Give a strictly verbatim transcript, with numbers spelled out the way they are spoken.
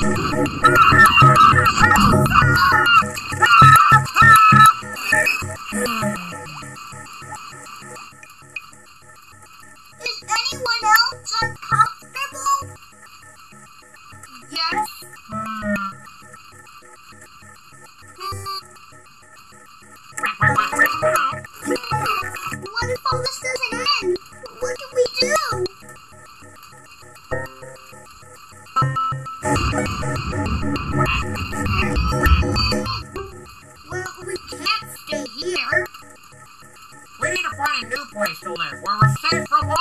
Is anyone else uncomfortable? Yes. What if all this doesn't end? What do we do? Well, we can't stay here. We need to find a new place to live where we're safe from